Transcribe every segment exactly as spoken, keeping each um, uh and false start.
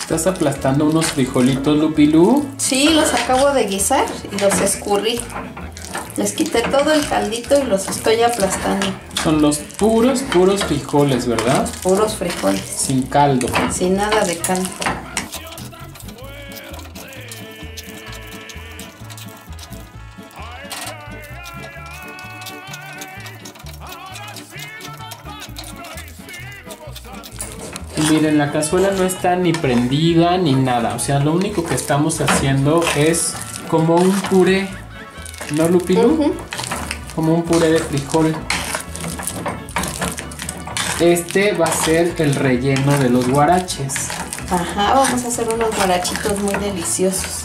¿Estás aplastando unos frijolitos, Lupilú? Sí, los acabo de guisar y los escurrí. Les quité todo el caldito y los estoy aplastando. Son los puros, puros frijoles, ¿verdad? Puros frijoles. Sin caldo. Sin nada de caldo. Y miren, la cazuela no está ni prendida ni nada. O sea, lo único que estamos haciendo es como un puré. ¿No, Lupilú? Uh-huh. Como un puré de frijol. Este va a ser el relleno de los guaraches. Ajá, vamos a hacer unos guarachitos muy deliciosos.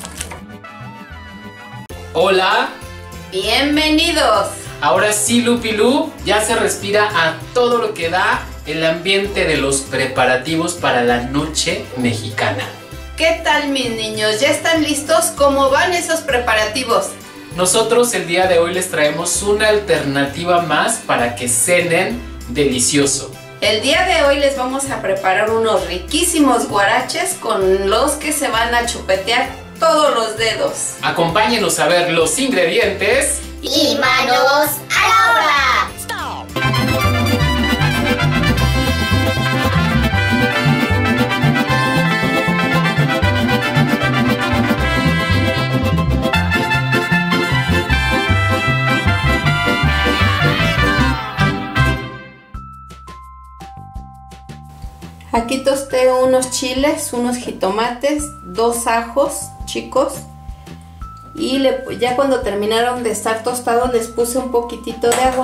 Hola. Bienvenidos. Ahora sí, Lupilú, ya se respira a todo lo que da el ambiente de los preparativos para la noche mexicana. ¿Qué tal, mis niños? ¿Ya están listos? ¿Cómo van esos preparativos? Nosotros el día de hoy les traemos una alternativa más para que cenen delicioso. El día de hoy les vamos a preparar unos riquísimos guaraches con los que se van a chupetear todos los dedos. Acompáñenos a ver los ingredientes y manos a la obra. Aquí tosté unos chiles, unos jitomates, dos ajos chicos y le, ya cuando terminaron de estar tostados les puse un poquitito de agua.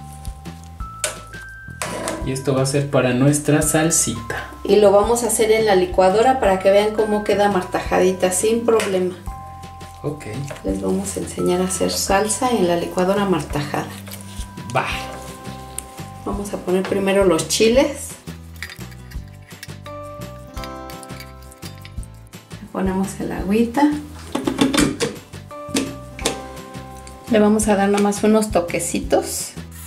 Y esto va a ser para nuestra salsita. Y lo vamos a hacer en la licuadora para que vean cómo queda martajadita sin problema. Ok. Les vamos a enseñar a hacer salsa en la licuadora martajada. Va. Vamos a poner primero los chiles. Ponemos el agüita. Le vamos a dar nomás unos toquecitos.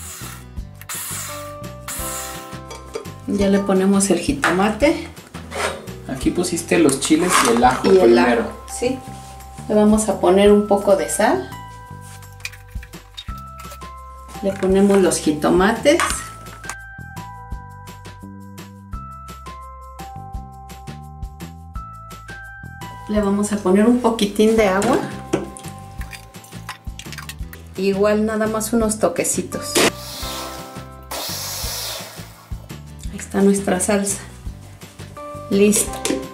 Ya le ponemos el jitomate. Aquí pusiste los chiles y el ajo y el primero. ajo, sí. Le vamos a poner un poco de sal. Le ponemos los jitomates. Le vamos a poner un poquitín de agua. Igual nada más unos toquecitos. Ahí está nuestra salsa. Listo.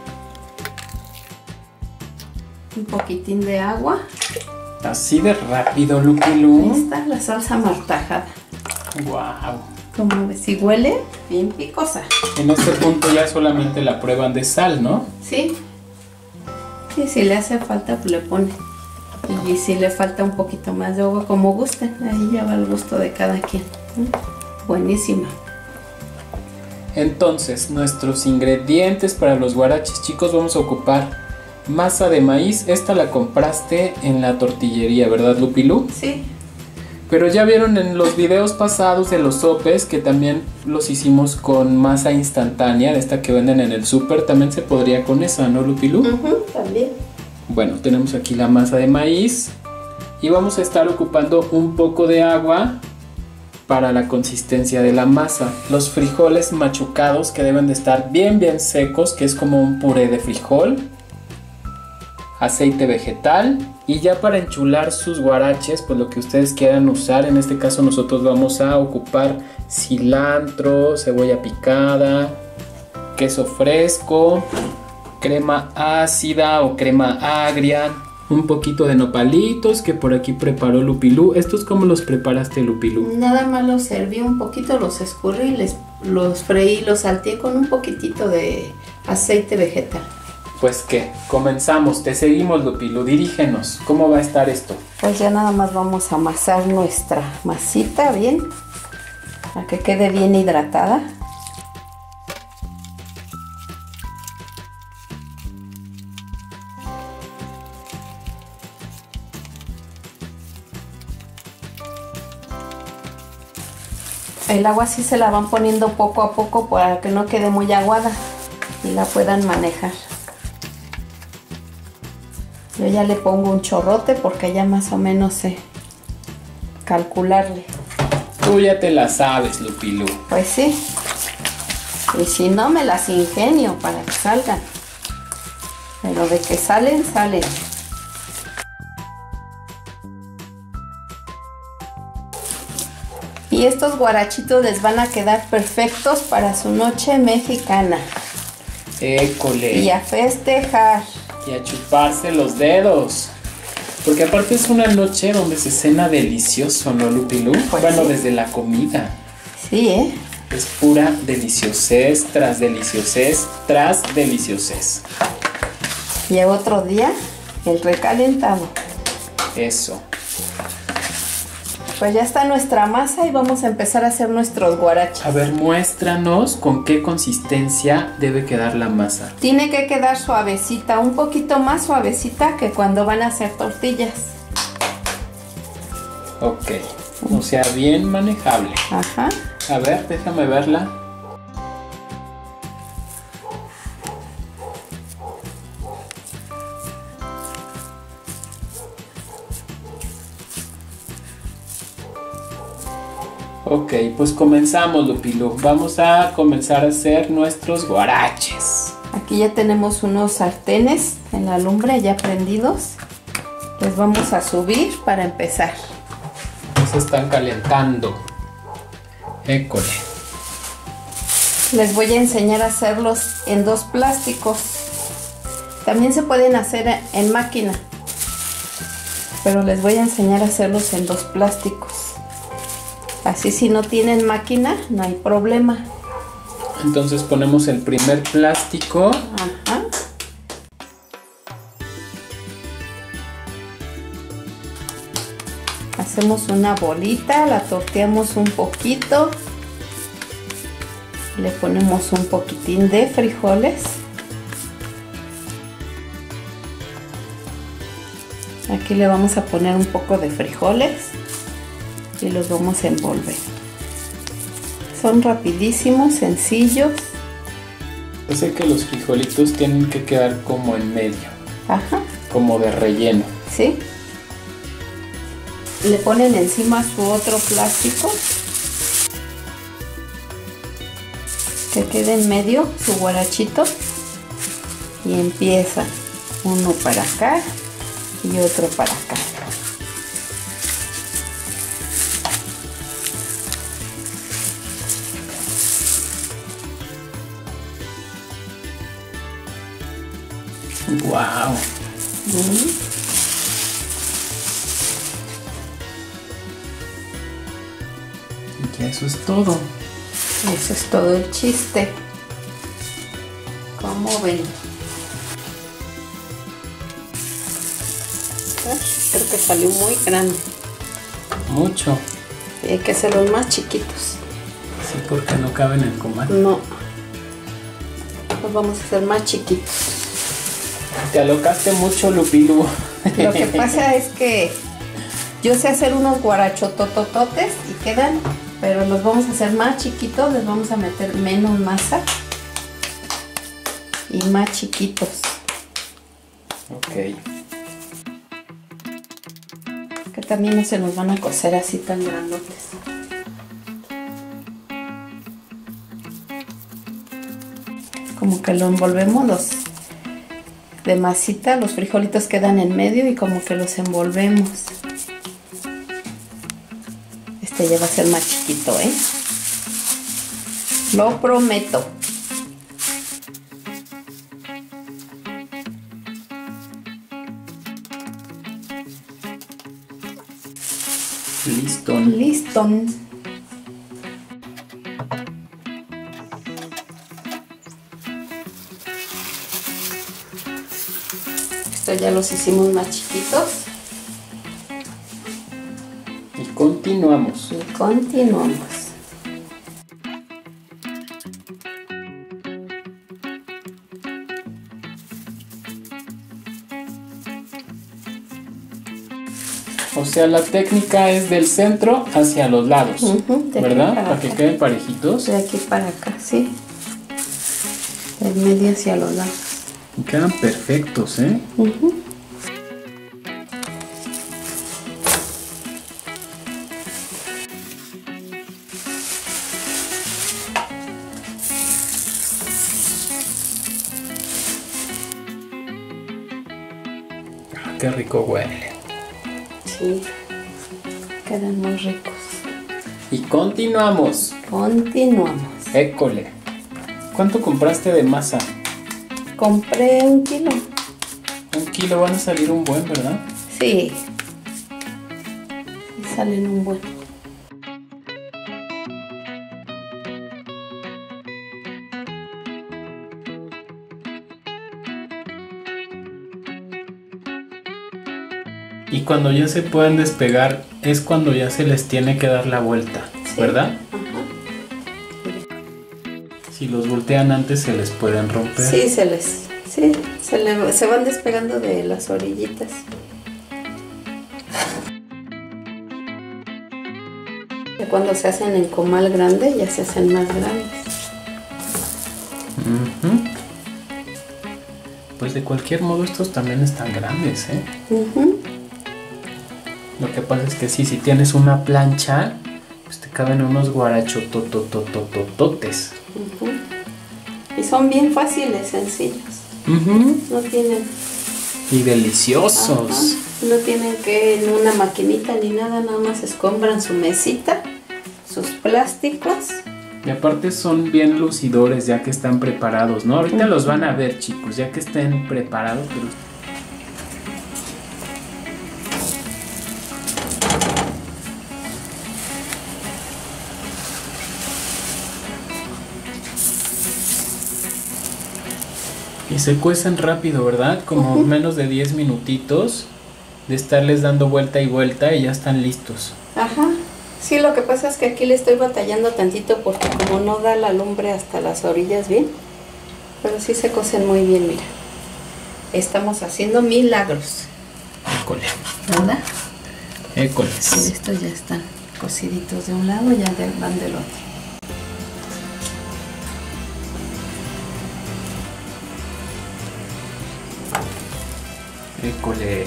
Un poquitín de agua. Así de rápido, Lupilú. Ahí está la salsa martajada. Wow. Como ves, si huele bien picosa. En este punto ya solamente la prueban de sal, ¿no? Sí. Y si le hace falta, pues le pone. Y si le falta un poquito más de agua, como gusten. Ahí ya va el gusto de cada quien. Buenísima. Entonces, nuestros ingredientes para los guaraches, chicos, vamos a ocupar masa de maíz. Esta la compraste en la tortillería, ¿verdad, Lupilú? Sí. Pero ya vieron en los videos pasados de los sopes que también los hicimos con masa instantánea, de esta que venden en el súper. También se podría con esa, ¿no, Lupilú? Uh-huh, también. Bueno, tenemos aquí la masa de maíz y vamos a estar ocupando un poco de agua para la consistencia de la masa. Los frijoles machucados que deben de estar bien bien secos, que es como un puré de frijol. Aceite vegetal y ya para enchular sus guaraches, pues lo que ustedes quieran usar. En este caso nosotros vamos a ocupar cilantro, cebolla picada, queso fresco, crema ácida o crema agria, un poquito de nopalitos que por aquí preparó Lupilú. ¿Estos cómo los preparaste, Lupilú? Nada más los serví un poquito, los escurrí, les, los freí, los salteé con un poquitito de aceite vegetal. Pues qué, comenzamos, te seguimos, Lupilú, dirígenos, ¿cómo va a estar esto? Pues ya nada más vamos a amasar nuestra masita bien, para que quede bien hidratada. El agua sí se la van poniendo poco a poco para que no quede muy aguada y la puedan manejar. Yo ya le pongo un chorrote porque ya más o menos sé calcularle. Tú ya te la sabes, Lupilú. Pues sí. Y si no, me las ingenio para que salgan. Pero de que salen, salen. Y estos guarachitos les van a quedar perfectos para su noche mexicana. École. Y a festejar. Y a chuparse los dedos. Porque aparte es una noche donde se cena delicioso, ¿no, Lupilú? Pues bueno, sí. Desde la comida. Sí, ¿eh? Es pura deliciosez tras deliciosez tras deliciosez. Y otro día, el recalentado. Eso. Pues ya está nuestra masa y vamos a empezar a hacer nuestros guaraches. A ver, muéstranos con qué consistencia debe quedar la masa. Tiene que quedar suavecita, un poquito más suavecita que cuando van a hacer tortillas. Ok. O sea, bien manejable. Ajá. A ver, déjame verla. Ok, pues comenzamos, Lupilú. Vamos a comenzar a hacer nuestros guaraches. Aquí ya tenemos unos sartenes en la lumbre ya prendidos. Les vamos a subir para empezar. Se están calentando. École. Les voy a enseñar a hacerlos en dos plásticos. También se pueden hacer en máquina, pero les voy a enseñar a hacerlos en dos plásticos. Así si no tienen máquina, no hay problema. Entonces ponemos el primer plástico. Ajá. Hacemos una bolita, la torteamos un poquito. Le ponemos un poquitín de frijoles. Aquí le vamos a poner un poco de frijoles y los vamos a envolver. Son rapidísimos, sencillos. Yo sé que los frijolitos tienen que quedar como en medio. Ajá. Como de relleno. ¿Sí? Le ponen encima su otro plástico que quede en medio su guarachito y empieza uno para acá y otro para acá. Wow. Mm. Y eso es todo. Eso es todo el chiste. ¿Cómo ven? Creo que salió muy grande. Mucho. Y hay que hacerlos más chiquitos. Sí, porque no caben en el comal. No. Los vamos a hacer más chiquitos. Te alocaste mucho, Lupilú. Lo que pasa es que yo sé hacer unos guarachototototes y quedan, pero los vamos a hacer más chiquitos, les vamos a meter menos masa y más chiquitos. Ok. Que también no se nos van a cocer así tan grandotes. Como que lo envolvemos los de masita, los frijolitos quedan en medio y como que los envolvemos. Este ya va a ser más chiquito, ¿eh? Lo prometo. Listo. Listo. Esto ya los hicimos más chiquitos. Y continuamos. Y continuamos. O sea, la técnica es del centro hacia los lados, Uh-huh, ¿verdad? Para, para que acá. queden parejitos. De aquí para acá, sí. Del medio hacia los lados. Y quedan perfectos, ¿eh? Uh-huh. qué rico huele. Sí, quedan muy ricos. Y continuamos. Continuamos. École. ¿Cuánto compraste de masa? Compré un kilo. Un kilo, van a salir un buen, ¿verdad? Sí. Y salen un buen. Y cuando ya se pueden despegar es cuando ya se les tiene que dar la vuelta, Sí. ¿verdad? Ajá. Si los voltean antes se les pueden romper. Sí, se les... Sí, se, le, se van despegando de las orillitas. Ya cuando se hacen en comal grande, ya se hacen más grandes. Ujú. Pues de cualquier modo estos también están grandes, ¿eh? Uh-huh. Lo que pasa es que sí, si tienes una plancha, pues te caben unos guarachototototototes. Uh-huh. Y son bien fáciles, sencillos. Ujú. No tienen... Y deliciosos. Ajá. No tienen que en una maquinita ni nada, nada más escombran su mesita, sus plásticos. Y aparte son bien lucidores ya que están preparados, ¿no? Ahorita los van a ver, chicos, ya que estén preparados. Pero... Y se cuecen rápido, ¿verdad? Como Uh-huh. menos de diez minutitos de estarles dando vuelta y vuelta y ya están listos. Ajá. Sí, lo que pasa es que aquí le estoy batallando tantito porque como no da la lumbre hasta las orillas bien, pero sí se cocen muy bien, mira. Estamos haciendo milagros, École. ¿verdad? Y Écoles. estos ya están cociditos de un lado, ya de- van del otro. École.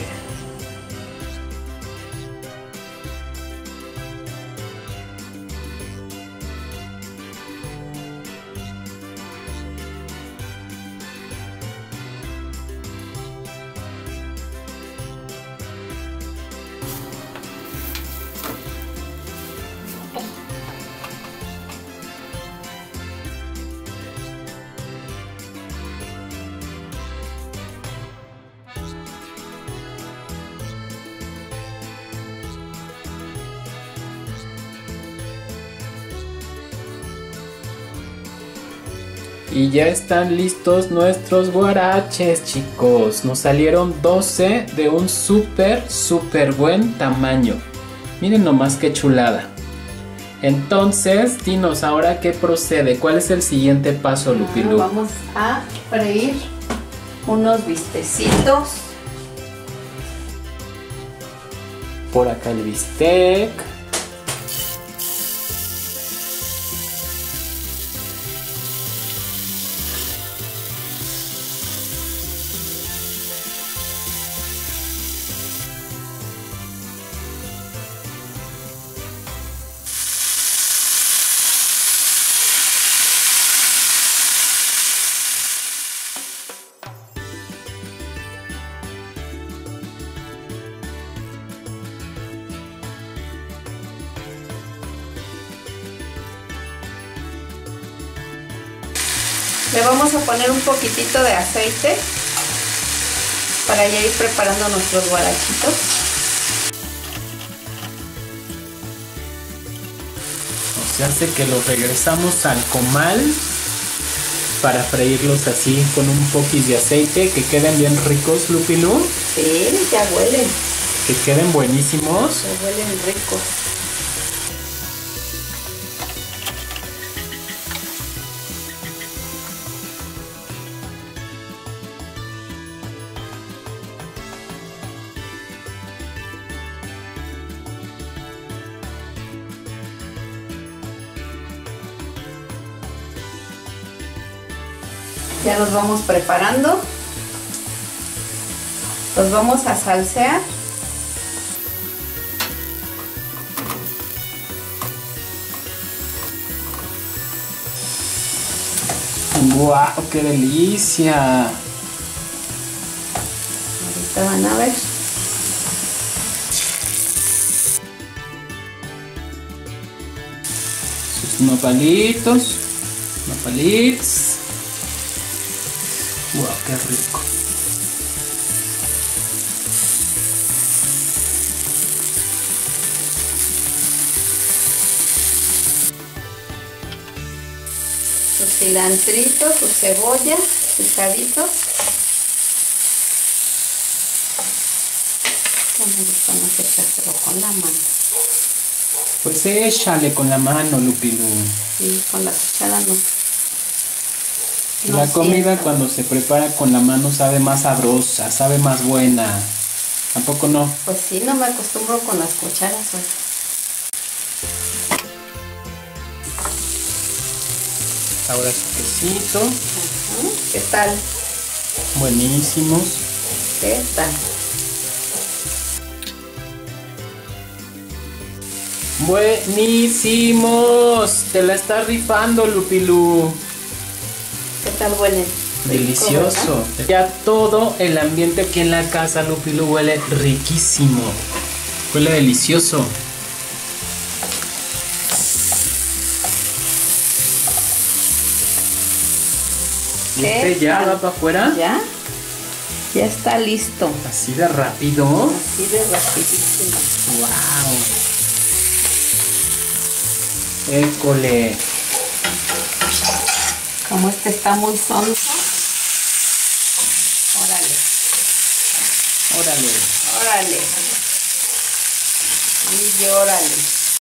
Y ya están listos nuestros guaraches, chicos. Nos salieron doce de un súper, súper buen tamaño. Miren nomás qué chulada. Entonces, dinos ahora qué procede. ¿Cuál es el siguiente paso, Lupilu? Ah, vamos a freír unos bistecitos. Por acá el bistec. Le vamos a poner un poquitito de aceite para ya ir preparando nuestros guarachitos. Se hace que los regresamos al comal para freírlos así con un poquis de aceite, que queden bien ricos, Lupilu, Sí, ya huelen, que queden buenísimos. ya huelen ricos. Ya los vamos preparando. Los vamos a salsear. ¡Guau! ¡Qué delicia! Ahorita van a ver. Nopalitos. Nopalitos. Wow, qué rico. Su cilantrito, su cebolla, picadito. No me gusta más echárselo con la mano. Pues échale con la mano, Lupilú. Sí, con la cuchara no. La No comida siento. cuando se prepara con la mano sabe más sabrosa, sabe más buena. ¿Tampoco no? Pues sí, no me acostumbro con las cucharas hoy. Ahora su quesito. Ujú. ¿Qué tal? Buenísimos. ¿Qué tal? Buenísimos. Te la estás rifando, Lupilú. ¿Qué tal huele? Delicioso. Ya todo el ambiente aquí en la casa, Lupilú, huele riquísimo. Huele delicioso. ¿Y ¿Qué este ya tal? va para afuera? ¿Ya? Ya está listo. Así de rápido. Así de rapidísimo. Wow. École. Como este está muy sonso. Órale, Órale. órale. Y órale.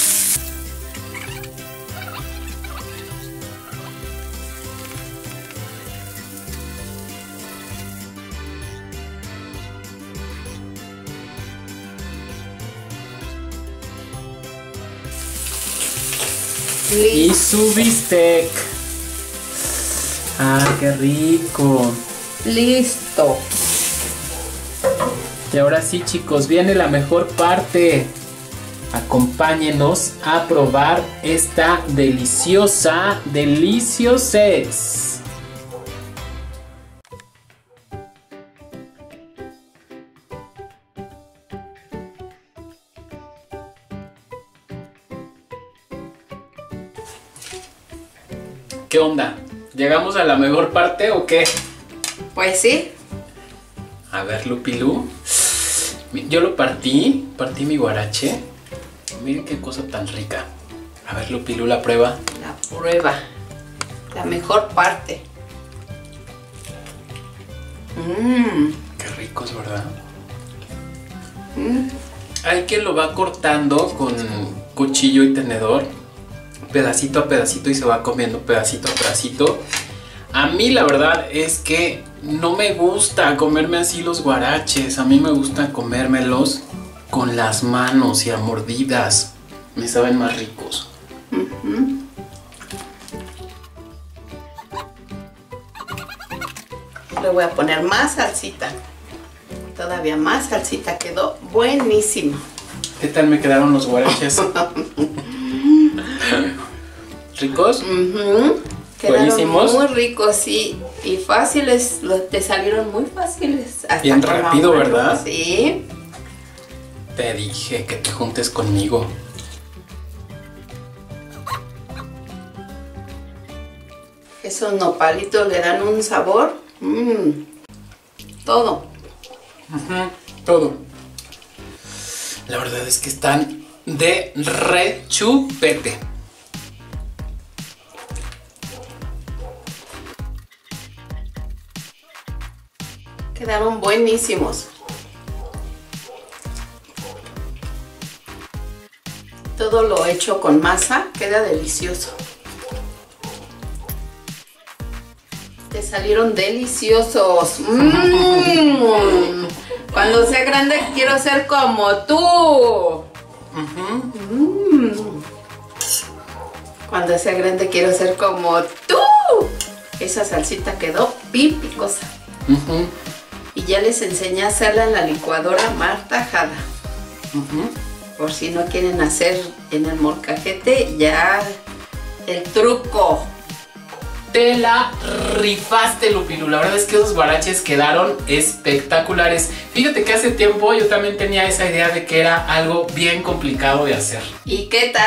Y Listo. su bistec. Ah, qué rico. Listo. Y ahora sí, chicos, viene la mejor parte. Acompáñenos a probar esta deliciosa deliciosez. ¿Qué onda? ¿Llegamos a la mejor parte o qué? Pues sí. A ver, Lupilú. Yo lo partí, partí mi guarache. Miren qué cosa tan rica. A ver, Lupilú, la prueba. La prueba. La mejor parte. Mmm. Qué ricos, ¿verdad? Mm. Hay quien lo va cortando con cuchillo y tenedor, pedacito a pedacito, y se va comiendo pedacito a pedacito. A mí la verdad es que no me gusta comerme así los guaraches. A mí me gusta comérmelos con las manos y a mordidas. Me saben más ricos. Uh-huh. Le voy a poner más salsita. Todavía más salsita. Quedó buenísimo. ¿Qué tal me quedaron los guaraches? ¿Ricos? Uh-huh. Quedaron Buenísimos. muy ricos, sí. Y fáciles. Los, te salieron muy fáciles. Hasta Bien con la rápido, mano. ¿verdad? Sí. Te dije que te juntes conmigo. Esos nopalitos le dan un sabor. Mmm. Todo. Ujú, todo. La verdad es que están de rechupete. Quedaron buenísimos. Todo lo hecho con masa queda delicioso. Te salieron deliciosos. Mm. Cuando sea grande quiero ser como tú. Ujú. Mm. Cuando sea grande quiero ser como tú. Esa salsita quedó bien picosa. Ujú. Y ya les enseñé a hacerla en la licuadora martajada. Ujú. Por si no quieren hacer en el molcajete, ya el truco. Te la rifaste, Lupilú. La verdad es que esos guaraches quedaron espectaculares. Fíjate que hace tiempo yo también tenía esa idea de que era algo bien complicado de hacer. ¿Y qué tal?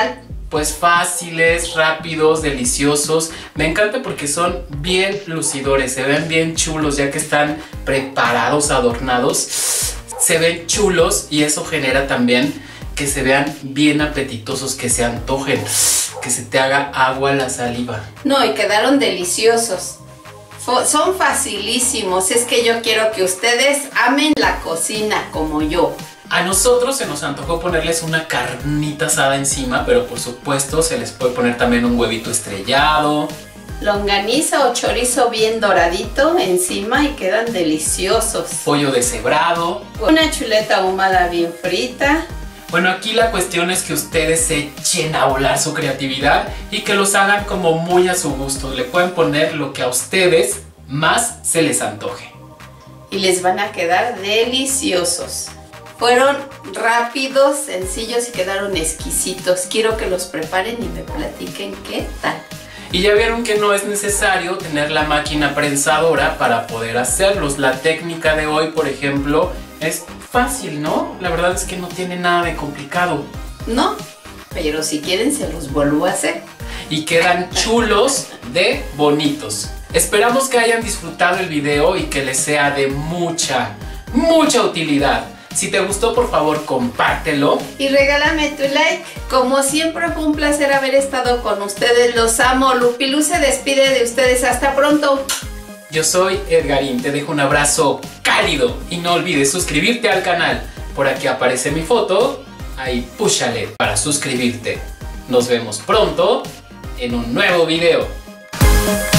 pues fáciles, rápidos, deliciosos. Me encanta porque son bien lucidores, se ven bien chulos ya que están preparados, adornados. Se ven chulos y eso genera también que se vean bien apetitosos, que se antojen, que se te haga agua la saliva. No, y quedaron deliciosos. Son facilísimos, es que yo quiero que ustedes amen la cocina como yo. A nosotros se nos antojó ponerles una carnita asada encima, pero por supuesto se les puede poner también un huevito estrellado. Longaniza o chorizo bien doradito encima y quedan deliciosos. Pollo deshebrado. Una chuleta ahumada bien frita. Bueno, aquí la cuestión es que ustedes se echen a volar su creatividad y que los hagan como muy a su gusto. Le pueden poner lo que a ustedes más se les antoje. Y les van a quedar deliciosos. Fueron rápidos, sencillos y quedaron exquisitos. Quiero que los preparen y me platiquen qué tal. Y ya vieron que no es necesario tener la máquina prensadora para poder hacerlos. La técnica de hoy, por ejemplo, es fácil, ¿no? La verdad es que no tiene nada de complicado. No, pero si quieren se los vuelvo a hacer. Y quedan chulos de bonitos. Esperamos que hayan disfrutado el video y que les sea de mucha, mucha utilidad. Si te gustó, por favor, compártelo. Y regálame tu like. Como siempre fue un placer haber estado con ustedes. Los amo. Lupilú se despide de ustedes. Hasta pronto. Yo soy Edgarín, te dejo un abrazo cálido y no olvides suscribirte al canal. Por aquí aparece mi foto, ahí púchale para suscribirte. Nos vemos pronto en un nuevo video.